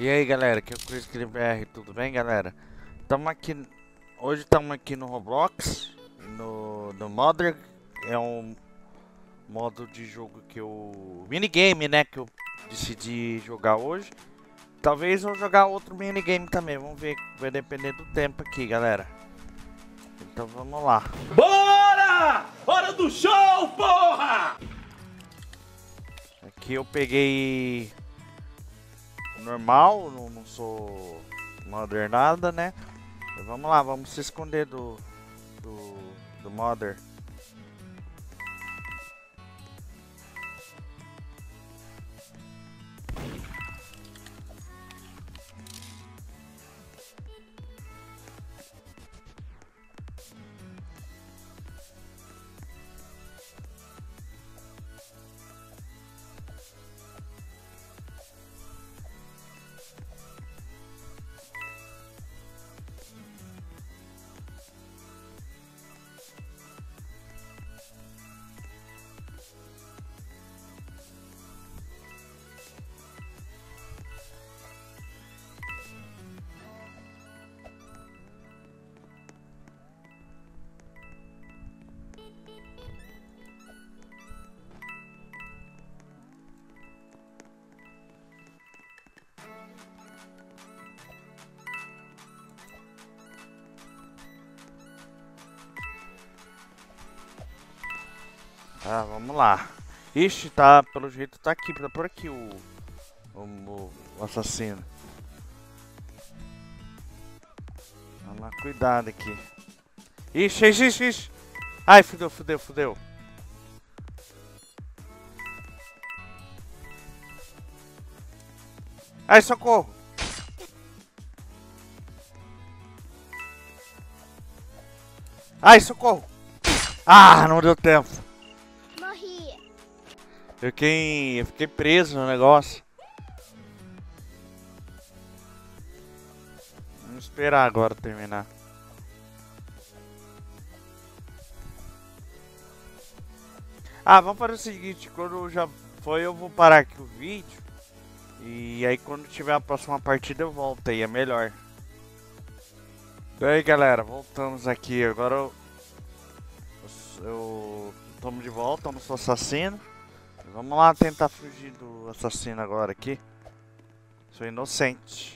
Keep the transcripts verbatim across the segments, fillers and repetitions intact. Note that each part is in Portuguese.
E aí galera, aqui é o Chris B R, tudo bem galera? Tamo aqui, hoje estamos aqui no Roblox, no, no Mother, é um modo de jogo que eu... minigame, né, que eu decidi jogar hoje. Talvez eu jogar outro minigame também, vamos ver, vai depender do tempo aqui galera. Então vamos lá. Bora! Hora do show, porra! Aqui eu peguei normal, não, não sou Mother nada, né? Então, vamos lá, vamos se esconder do do, do Mother. Ah, vamos lá. Ixi, tá, pelo jeito tá aqui, tá por aqui o, o, o assassino. Vamos lá, cuidado aqui. Ixi, ixi, ixi, ixi. Ai, fudeu, fudeu, fudeu. Ai, socorro. Ai, socorro. Ah, não deu tempo. Morri. Eu fiquei, eu fiquei preso no negócio. Vamos esperar agora terminar. Ah, vamos fazer o seguinte, quando já foi eu vou parar aqui o vídeo. E aí quando tiver a próxima partida eu volto aí, é melhor. E aí galera, voltamos aqui, agora eu... Eu tomo de volta, eu não sou assassino. Vamos lá tentar fugir do assassino agora aqui. Sou inocente.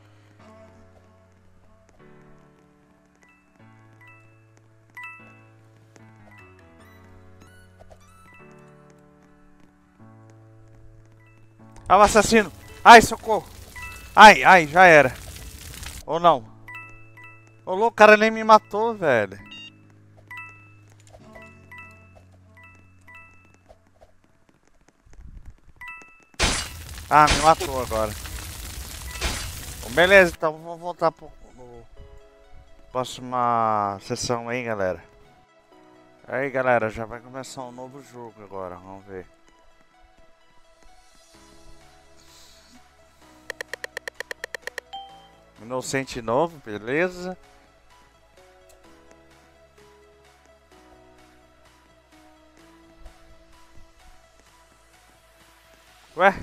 Ah, o assassino! Ai, socorro! Ai, ai, já era. Ou não. Ô louco, o cara nem me matou, velho. Ah, me matou agora. Bom, beleza, então vamos voltar pro, pro próxima sessão aí, galera. Aí, galera, já vai começar um novo jogo agora, vamos ver. Inocente novo, beleza. Ué?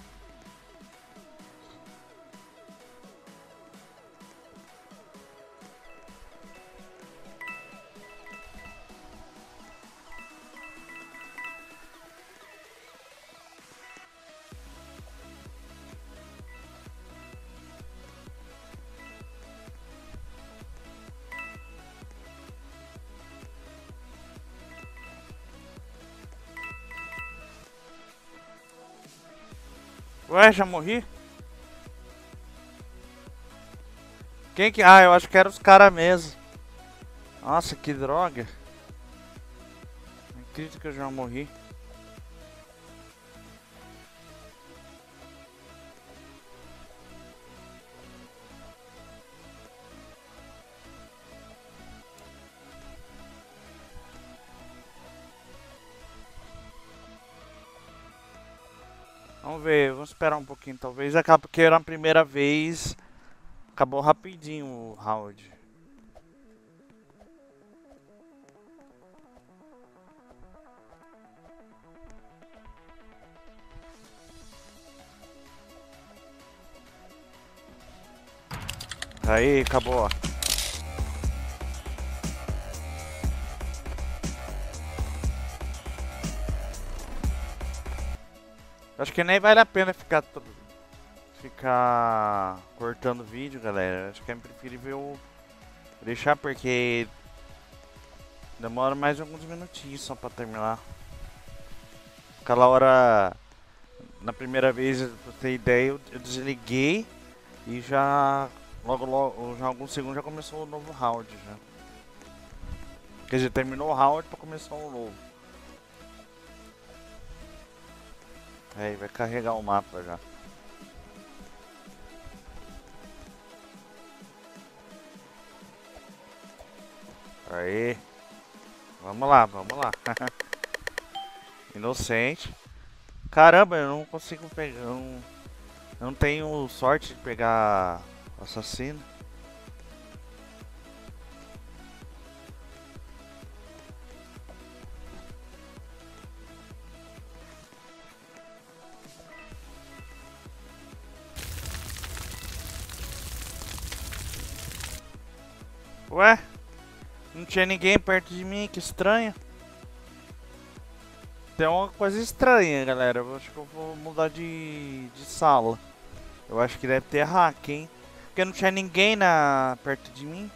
Ué, já morri? Quem que... Ah, eu acho que era os caras mesmo. Nossa, que droga. Não acredito que eu já morri. Vamos ver, vamos esperar um pouquinho. Talvez acabe porque era a primeira vez. Acabou rapidinho o round. Aí, acabou. Acho que nem vale a pena ficar ficar cortando vídeo, galera. Acho que é preferível deixar, porque demora mais alguns minutinhos só pra terminar. Aquela hora, na primeira vez, pra ter ideia, eu, eu desliguei e já logo logo, já alguns segundos já começou o novo round já. Quer dizer, terminou o round pra começar um novo. Aí vai carregar o mapa já. Aí. Vamos lá, vamos lá. Inocente. Caramba, eu não consigo pegar. Eu não, eu não tenho sorte de pegar assassino. Ué? Não tinha ninguém perto de mim, que estranho. Tem uma coisa estranha, galera. Eu acho que eu vou mudar de, de sala. Eu acho que deve ter hack, hein? Porque não tinha ninguém na, perto de mim.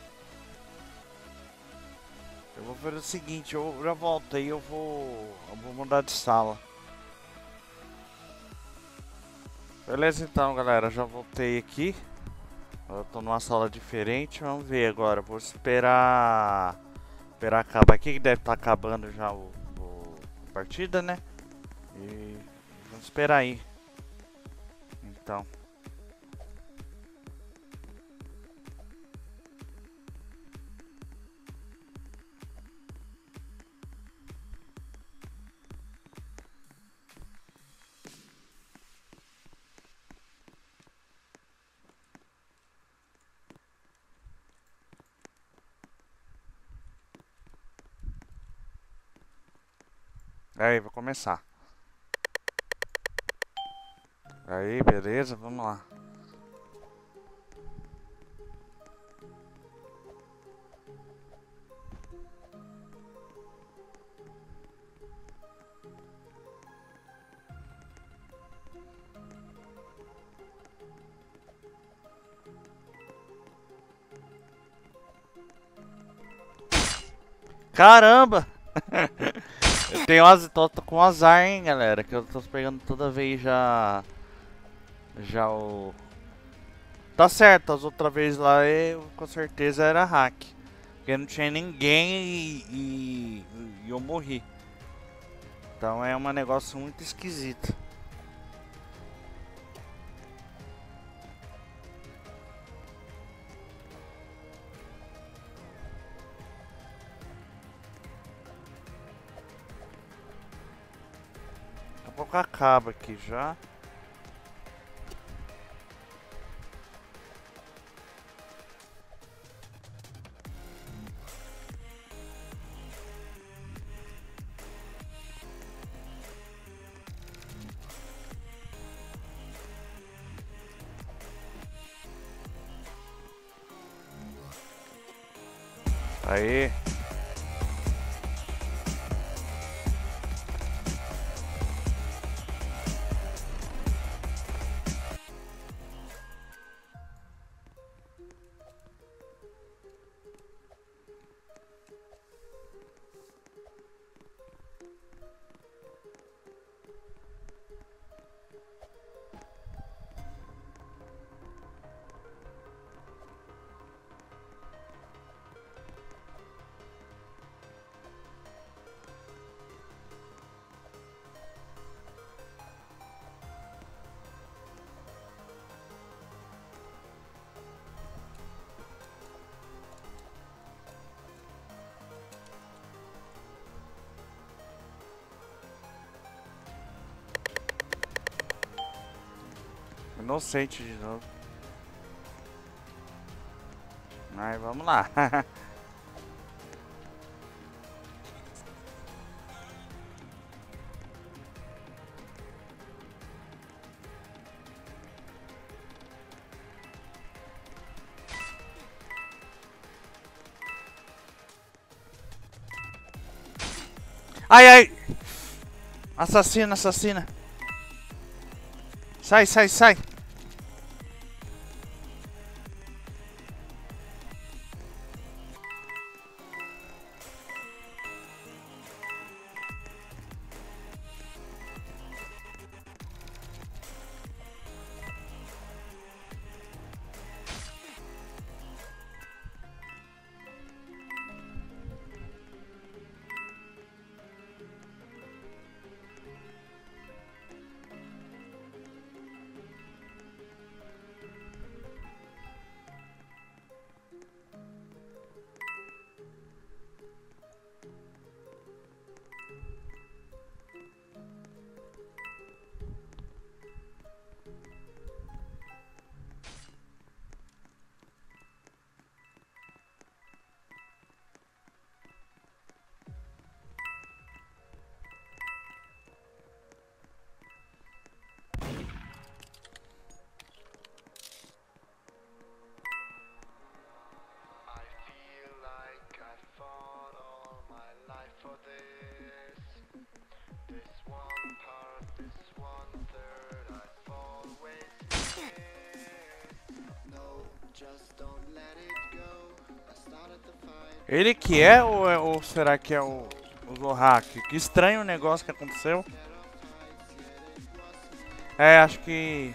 Eu vou fazer o seguinte, eu já volto aí, eu vou, eu vou mudar de sala. Beleza então, galera, já voltei aqui. Eu tô numa sala diferente, vamos ver agora. Vou esperar esperar acabar aqui, que deve estar acabando já o, o a partida, né? E vamos esperar aí. Então. Aí, vou começar. Aí, beleza, vamos lá. Caramba! Eu tenho as, tô, tô com azar, hein, galera, que eu tô pegando toda vez já já o tá certo, as outras vezes lá eu com certeza era hack, porque não tinha ninguém e, e, e eu morri. Então é um negócio muito esquisito. Daqui a pouco acaba aqui já. Aí. Inocente de novo. Mas vamos lá. Ai, ai! Assassina, assassina! Sai, sai, sai! Ele que é ou, é, ou será que é o, o Zorak? Que estranho o negócio que aconteceu. É, acho que...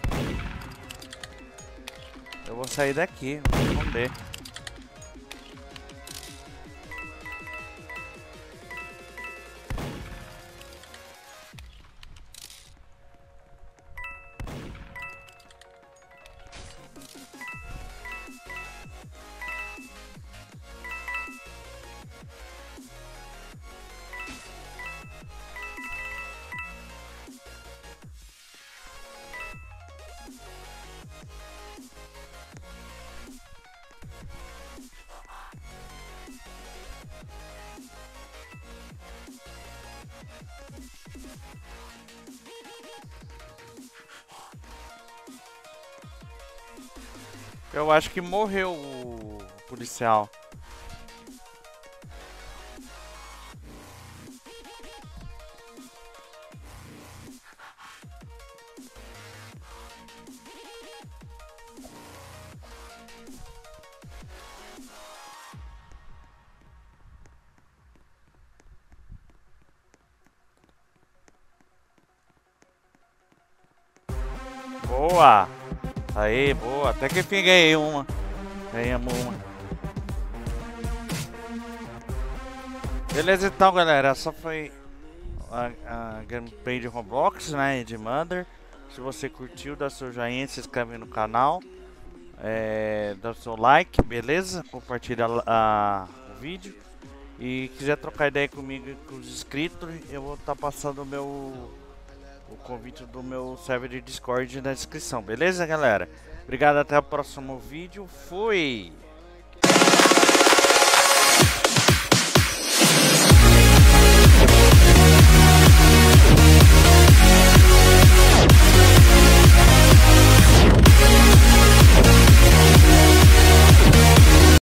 eu vou sair daqui, vou esconder. Eu acho que morreu o policial. Boa! Aí, boa. Até que enfim ganhei uma. Ganhamos uma. Beleza então, galera. Essa foi a, a gameplay de Roblox, né? De Mother. Se você curtiu, dá seu joinha, se inscreve no canal. É, dá seu like, beleza? Compartilha a, o vídeo. E quiser trocar ideia comigo e com os inscritos, eu vou estar tá passando o meu... o convite do meu server de Discord na descrição, beleza, galera? Obrigado, até o próximo vídeo. Fui!